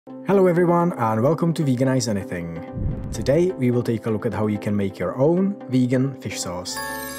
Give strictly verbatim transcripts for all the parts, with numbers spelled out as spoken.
Hello everyone and welcome to Veganize Anything. Today we will take a look at how you can make your own vegan fish sauce.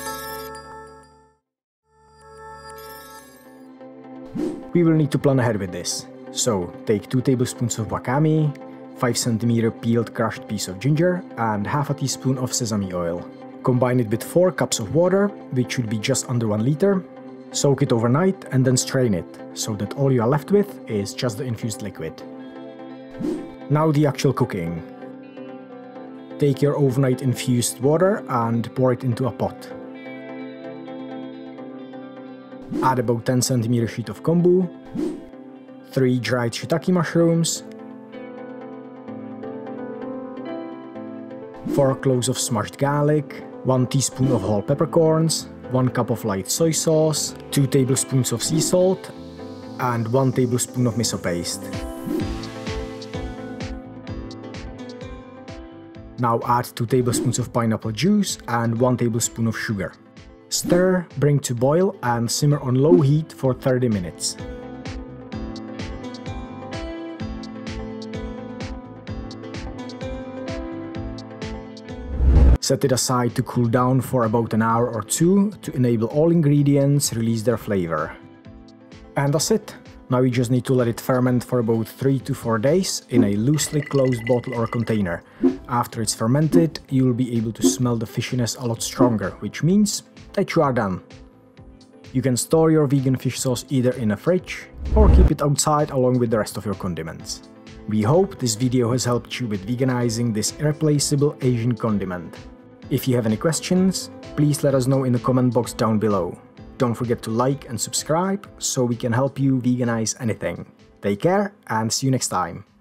We will need to plan ahead with this. So take two tablespoons of wakame, five centimeter peeled crushed piece of ginger and half a teaspoon of sesame oil. Combine it with four cups of water, which should be just under one liter. Soak it overnight and then strain it, so that all you are left with is just the infused liquid. Now the actual cooking. Take your overnight infused water and pour it into a pot. Add about ten centimeter sheet of kombu, three dried shiitake mushrooms, four cloves of smashed garlic, one teaspoon of whole peppercorns, one cup of light soy sauce, two tablespoons of sea salt, and one tablespoon of miso paste. Now add two tablespoons of pineapple juice and one tablespoon of sugar. Stir, bring to boil and simmer on low heat for thirty minutes. Set it aside to cool down for about an hour or two to enable all ingredients release their flavor. And that's it. Now you just need to let it ferment for about three to four days in a loosely closed bottle or container. After it's fermented, you will be able to smell the fishiness a lot stronger, which means that you are done. You can store your vegan fish sauce either in a fridge or keep it outside along with the rest of your condiments. We hope this video has helped you with veganizing this irreplaceable Asian condiment. If you have any questions, please let us know in the comment box down below. Don't forget to like and subscribe so we can help you veganize anything. Take care and see you next time.